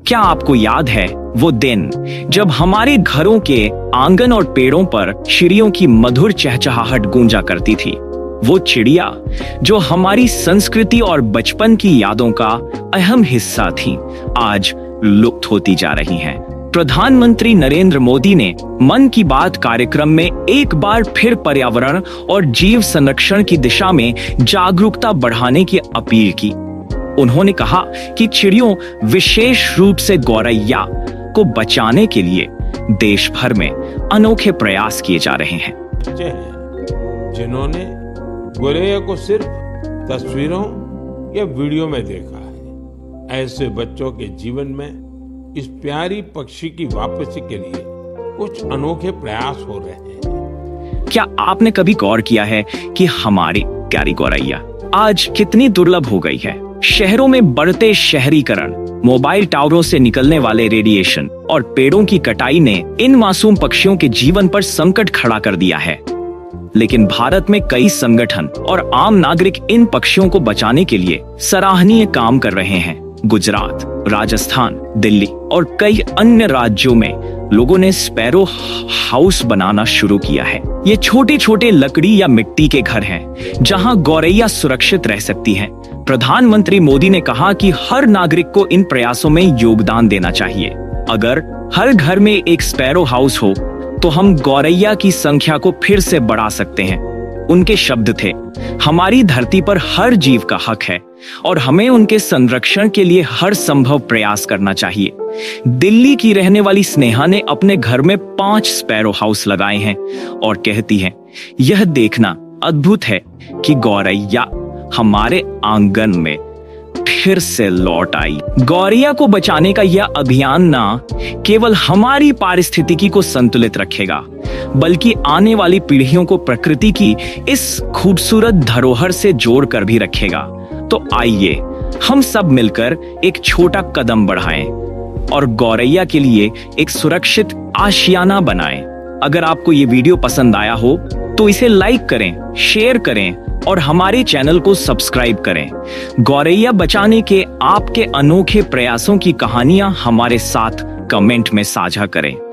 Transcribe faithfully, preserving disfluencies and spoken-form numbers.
क्या आपको याद है वो दिन जब हमारे घरों के आंगन और पेड़ों पर चिड़ियों की मधुर चहचहाहट गूंजा करती थी? वो चिड़िया जो हमारी संस्कृति और बचपन की यादों का अहम हिस्सा थी, आज लुप्त होती जा रही हैं। प्रधानमंत्री नरेंद्र मोदी ने मन की बात कार्यक्रम में एक बार फिर पर्यावरण और जीव संरक्षण की दिशा में जागरूकता बढ़ाने की अपील की। उन्होंने कहा कि चिड़ियों, विशेष रूप से गौरैया को बचाने के लिए देश भर में अनोखे प्रयास किए जा रहे हैं। जिन्होंने गौरैया को सिर्फ तस्वीरों या वीडियो में देखा है, ऐसे बच्चों के जीवन में इस प्यारी पक्षी की वापसी के लिए कुछ अनोखे प्रयास हो रहे हैं। क्या आपने कभी गौर किया है कि हमारी प्यारी गौरैया आज कितनी दुर्लभ हो गई है? शहरों में बढ़ते शहरीकरण, मोबाइल टावरों से निकलने वाले रेडिएशन और पेड़ों की कटाई ने इन मासूम पक्षियों के जीवन पर संकट खड़ा कर दिया है। लेकिन भारत में कई संगठन और आम नागरिक इन पक्षियों को बचाने के लिए सराहनीय काम कर रहे हैं। गुजरात, राजस्थान, दिल्ली और कई अन्य राज्यों में लोगों ने स्पैरो हाउस बनाना शुरू किया है। ये छोटे छोटे लकड़ी या मिट्टी के घर हैं, जहां गौरैया सुरक्षित रह सकती हैं। प्रधानमंत्री मोदी ने कहा कि हर नागरिक को इन प्रयासों में योगदान देना चाहिए। अगर हर घर में एक स्पैरो हाउस हो तो हम गौरैया की संख्या को फिर से बढ़ा सकते हैं। उनके शब्द थे, हमारी धरती पर हर जीव का हक है और हमें उनके संरक्षण के लिए हर संभव प्रयास करना चाहिए। दिल्ली की रहने वाली स्नेहा ने अपने घर में पांच स्पैरो हाउस लगाए हैं और कहती हैं, यह देखना अद्भुत है कि गौरैया हमारे आंगन में फिर से लौट आई। गौरैया को बचाने का यह अभियान न केवल हमारी पारिस्थितिकी को संतुलित रखेगा, बल्कि आने वाली पीढ़ियों को प्रकृति की इस खूबसूरत धरोहर से जोड़कर भी रखेगा। तो आइए हम सब मिलकर एक छोटा कदम बढ़ाएं और गौरैया के लिए एक सुरक्षित आशियाना बनाएं। अगर आपको ये वीडियो पसंद आया हो तो इसे लाइक करें, शेयर करें और हमारे चैनल को सब्सक्राइब करें। गौरैया बचाने के आपके अनोखे प्रयासों की कहानियां हमारे साथ कमेंट में साझा करें।